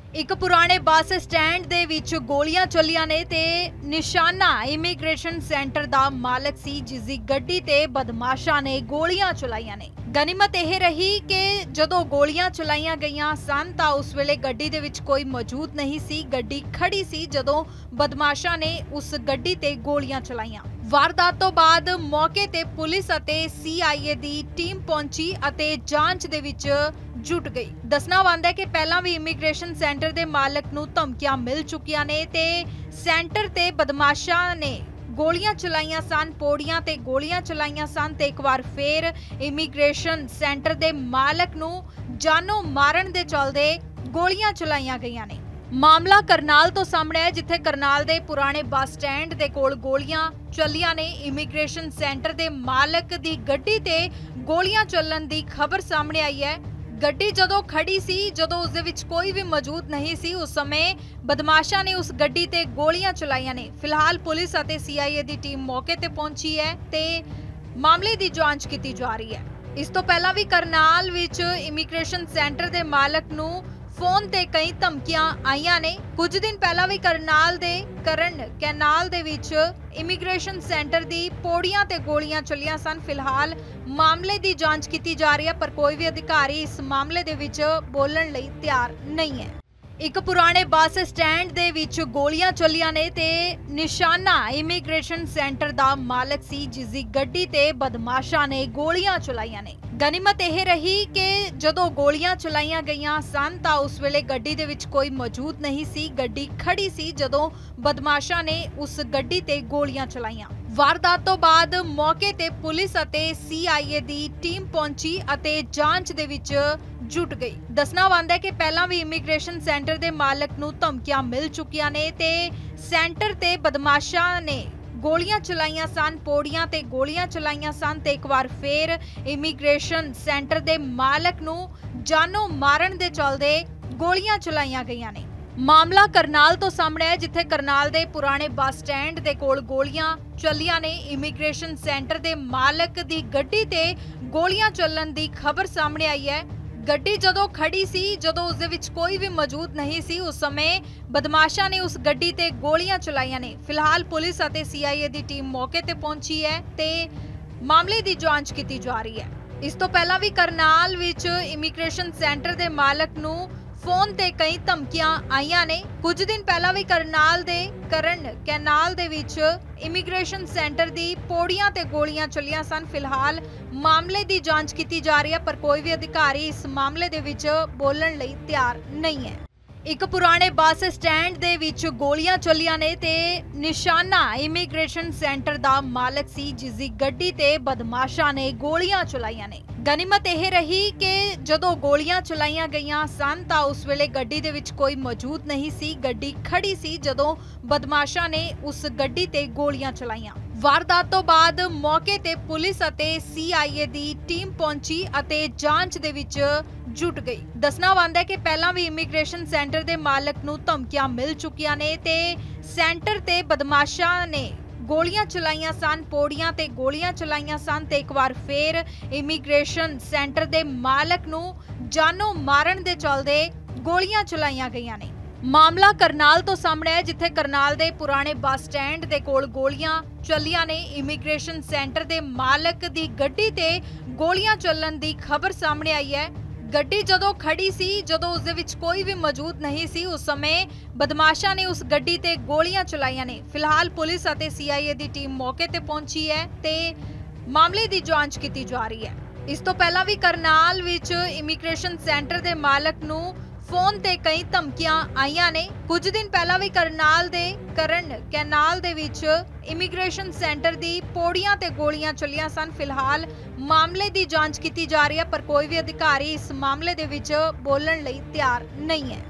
ਇੱਕ ਪੁਰਾਣੇ bus stand ਦੇ ਵਿੱਚ ਗੋਲੀਆਂ ਚੱਲੀਆਂ ਨੇ ਤੇ ਨਿਸ਼ਾਨਾ ਇਮੀਗ੍ਰੇਸ਼ਨ ਸੈਂਟਰ ਦਾ ਮਾਲਕ ਸੀ, ਜਿਸ ਦੀ ਗੱਡੀ ਤੇ ਬਦਮਾਸ਼ਾਂ ਨੇ ਗੋਲੀਆਂ ਚਲਾਈਆਂ ਨੇ। ਗਨੀਮਤ ਇਹ ਰਹੀ ਕਿ ਜਦੋਂ ਗੋਲੀਆਂ ਚਲਾਈਆਂ ਗਈਆਂ ਸਨ ਤਾਂ ਉਸ ਵੇਲੇ ਗੱਡੀ ਦੇ ਵਿੱਚ ਕੋਈ ਮੌਜੂਦ ਨਹੀਂ ਸੀ। ਗੱਡੀ ਖੜੀ ਸੀ ਜਦੋਂ ਬਦਮਾਸ਼ਾਂ ਨੇ ਉਸ ਗੱਡੀ ਤੇ ਗੋਲੀਆਂ ਚਲਾਈਆਂ। ਵਾਰਦਾਤ ਤੋਂ ਬਾਅਦ ਮੌਕੇ ਤੇ ਪੁਲਿਸ ਅਤੇ CIA ਦੀ ਟੀਮ ਪਹੁੰਚੀ ਅਤੇ ਜਾਂਚ ਦੇ ਵਿੱਚ जुट गई। दसना बनता है कि पहला भी इमीग्रेशन सेंटर के मालक नूं धमकियां मिल चुकियां ने ते सेंटर ते बदमाशां ने गोलियां चलाइयां सन, पौड़ियां ते गोलियां चलाइयां सन ते एक बार फिर इमीग्रेशन सेंटर के मालक नूं जानो मारन दे चलदे गोलियां चलाइयां गईयां ने। मामला करनाल तो सामने है, जिथे करनाल दे पुराने बस स्टैंड दे कोल गोलियां चलियां ने। इमीग्रेशन सेंटर के मालक दी गड्डी ते गोलियां चलन दी खबर सामने आई है। ਗੱਡੀ ਜਦੋਂ ਖੜੀ ਸੀ, ਜਦੋਂ ਉਸ ਦੇ ਵਿੱਚ ਕੋਈ ਵੀ ਮੌਜੂਦ ਨਹੀਂ ਸੀ, ਉਸ ਸਮੇਂ ਬਦਮਾਸ਼ਾਂ ਨੇ ਉਸ ਗੱਡੀ ਤੇ ਗੋਲੀਆਂ ਚਲਾਈਆਂ ਨੇ। ਫਿਲਹਾਲ ਪੁਲਿਸ ਅਤੇ CIA ਦੀ ਟੀਮ ਮੌਕੇ ਤੇ ਪਹੁੰਚੀ ਹੈ ਤੇ ਮਾਮਲੇ ਦੀ ਜਾਂਚ ਕੀਤੀ ਜਾ ਰਹੀ ਹੈ। ਇਸ ਤੋਂ ਪਹਿਲਾਂ ਵੀ ਕਰਨਾਲ ਵਿੱਚ ਇਮੀਗ੍ਰੇਸ਼ਨ ਸੈਂਟਰ ਦੇ ਮਾਲਕ ਨੂੰ फोन ते कई धमकियां आईयां ने। कुछ दिन पहला भी करनाल दे करण कैनाल दे विच इमीग्रेशन सेंटर दी पौड़ियां ते गोलियां चलियां सन। फिलहाल मामले दी जांच की जा रही है, पर कोई भी अधिकारी इस मामले दे विच बोलण लई तैयार नहीं है। एक पुराने बस स्टैंड दे विच गोलियां चलियां ने ते निशाना इमीग्रेशन सेंटर दा मालक सी, जिस दी गड्डी ते बदमाशां ने गोलियां चलाइयां ने। गनीमत यह रही कि जदों गोलियां चलाइयां गईयां सन तां उस वेले गड्डी दे विच कोई मौजूद नहीं सी। गड्डी खड़ी सी जदों बदमाशां ने उस गड्डी ते गोलियां चलाइयां। वारदात तो बाद मौके ते पुलिस अते CIA दी टीम पहुंची अते जांच दे विच जुट गई। दसना बनता है कि पहला भी इमीग्रेशन सेंटर के मालक नूं धमकियां मिल चुकियां ने ते सेंटर ते बदमाशां ने गोलियां चलाइयां सन, पौड़ियां ते गोलियां चलाइयां सन ते एक बार फिर इमीग्रेशन सेंटर के मालक नूं जानो मारन दे चलदे गोलियां चलाइयां गईयां ने। मामला करनाल तो सामने है, जिथे करनाल दे पुराने बस स्टैंड दे कोल गोलियां चलियां ने। इमीग्रेशन सेंटर के मालक दी गड्डी ते गोलियां चलन दी खबर सामने आई है। ਗੱਡੀ ਜਦੋਂ ਖੜੀ ਸੀ, ਜਦੋਂ ਉਸ ਦੇ ਵਿੱਚ ਕੋਈ ਵੀ ਮੌਜੂਦ ਨਹੀਂ ਸੀ, ਉਸ ਸਮੇਂ ਬਦਮਾਸ਼ਾਂ ਨੇ ਉਸ ਗੱਡੀ ਤੇ ਗੋਲੀਆਂ ਚਲਾਈਆਂ ਨੇ। ਫਿਲਹਾਲ ਪੁਲਿਸ ਅਤੇ CIA ਦੀ ਟੀਮ ਮੌਕੇ ਤੇ ਪਹੁੰਚੀ ਹੈ ਤੇ ਮਾਮਲੇ ਦੀ ਜਾਂਚ ਕੀਤੀ ਜਾ ਰਹੀ ਹੈ। ਇਸ ਤੋਂ ਪਹਿਲਾਂ ਵੀ ਕਰਨਾਲ ਵਿੱਚ ਇਮੀਗ੍ਰੇਸ਼ਨ ਸੈਂਟਰ ਦੇ ਮਾਲਕ ਨੂੰ फोन ते कई धमकियां आईयां ने। कुछ दिन पहला भी करनाल दे करण कैनाल दे विच इमीग्रेशन सेंटर दी पौड़ियां ते गोलियां चलियां सन। फिलहाल मामले दी जांच की जा रही है, पर कोई भी अधिकारी इस मामले दे विच बोलण लई तैयार नहीं है। एक पुराने बस स्टैंड दे विच गोलियां चलियां ने ते निशाना इमीग्रेशन सेंटर दा मालक सी, जिस दी गड्डी ते बदमाशां ने गोलियां चलाइयां ने। गनीमत यह रही कि जदों गोलियां चलाइयां गईयां सन तां उस वेले गड्डी दे विच कोई मौजूद नहीं सी। गड्डी खड़ी सी जदों बदमाशां ने उस गड्डी ते गोलियां चलाइयां। वारदात तो बाद मौके ते पुलिस अते CIA दी टीम पहुंची अते जांच दे विच जुट गई। दसना बनता है कि पहला भी इमीग्रेशन सेंटर के मालक नूं धमकियां मिल चुकियां ने ते सेंटर ते बदमाशां ने गोलियां चलाइयां सन, पौड़ियां ते गोलियां चलाइयां सन ते एक बार फिर इमीग्रेशन सेंटर के मालक नूं जानो मारन दे चलदे गोलियां चलाइयां गईयां ने। मामला करनाल तो सामने है, जिथे करनाल दे पुराने बस स्टैंड दे कोल गोलियां चलियां ने। इमीग्रेशन सेंटर के मालक दी गड्डी ते गोलियां चलन दी खबर सामने आई है। ਗੱਡੀ ਜਦੋਂ ਖੜੀ ਸੀ, ਜਦੋਂ ਉਸ ਦੇ ਵਿੱਚ ਕੋਈ ਵੀ ਮੌਜੂਦ ਨਹੀਂ ਸੀ, ਉਸ ਸਮੇਂ ਬਦਮਾਸ਼ਾਂ ਨੇ ਉਸ ਗੱਡੀ ਤੇ ਗੋਲੀਆਂ ਚਲਾਈਆਂ ਨੇ। ਫਿਲਹਾਲ ਪੁਲਿਸ ਅਤੇ CIA ਦੀ ਟੀਮ ਮੌਕੇ ਤੇ ਪਹੁੰਚੀ ਹੈ ਤੇ ਮਾਮਲੇ ਦੀ ਜਾਂਚ ਕੀਤੀ ਜਾ ਰਹੀ ਹੈ। ਇਸ ਤੋਂ ਪਹਿਲਾਂ ਵੀ ਕਰਨਾਲ ਵਿੱਚ ਇਮੀਗ੍ਰੇਸ਼ਨ ਸੈਂਟਰ ਦੇ ਮਾਲਕ ਨੂੰ फोन ते कई धमकियां आईयां ने। कुछ दिन पहला भी करनाल दे करण कैनाल दे विच इमीग्रेशन सेंटर दी पौड़ियां ते गोलियां चलियां सन। फिलहाल मामले दी जांच की जा रही है, पर कोई भी अधिकारी इस मामले दे विच बोलण लई तैयार नहीं है।